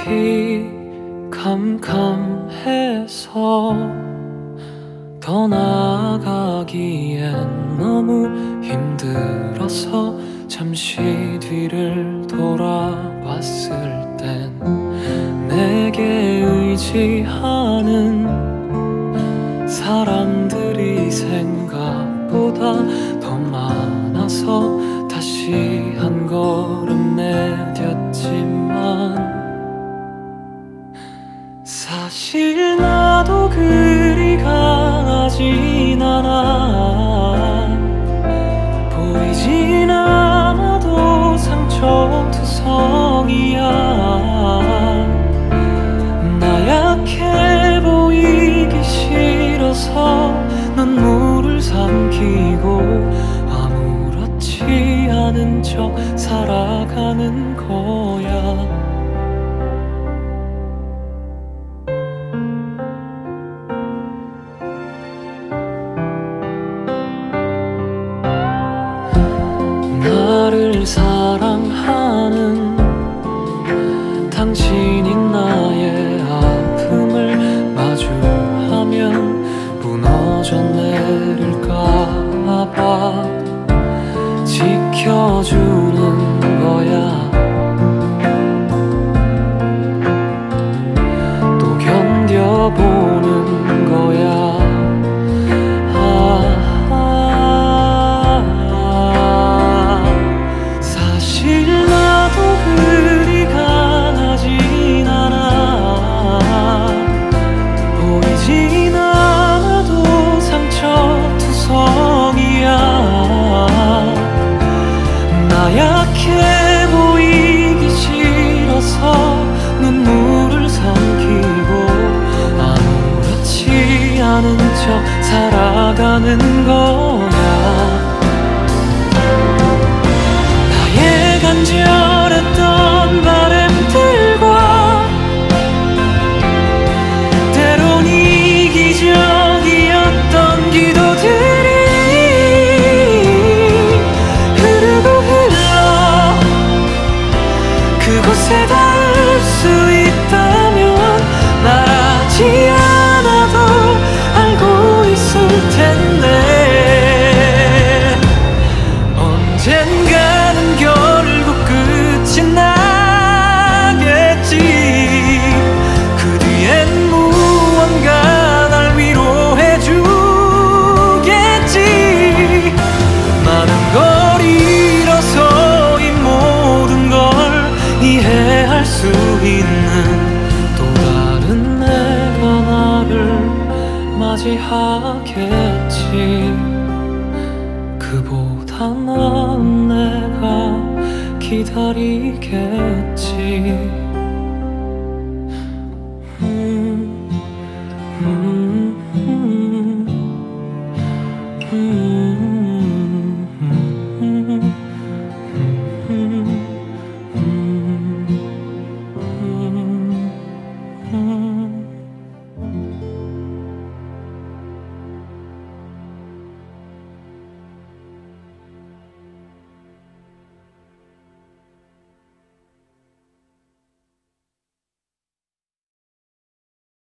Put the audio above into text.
앞이 캄캄해서 떠나가기엔 너무 힘들어서 잠시 뒤를 돌아봤을 땐 내게 의지하는 사람들이 생각보다 더 많아서 다시 한 걸음 내디뎠지만 사실 나도 그리 강하진 않아. 보이진 않아도 상처투성이야. 나약해 보이기 싫어서 눈물을 삼키고 아무렇지 않은 척 살아가는 거야. 나를 사랑하는 당신이 나의 아픔을 마주하면 무너져 내릴까봐 지켜주는 거야. 또 견뎌보는 거야. 나약해 보이기 싫어서 눈물을 삼키고 아무렇지 않은 척 살아가는 거야. 나의 간절했던 바램들과 때론 이기적이었던 기도들이 그곳에 닿을 수 있다면 말하지 않아도 알고 있을 텐데 언젠가는 결국 끝이 나겠지. 그 뒤엔 무언가 날 위로해 주겠지. 많은 걸 잃어서 이 모든 걸 이해할 수 있는 또 다른 내가 나를 맞이하겠지. 그보다 나은 내가 기다리겠지. 음.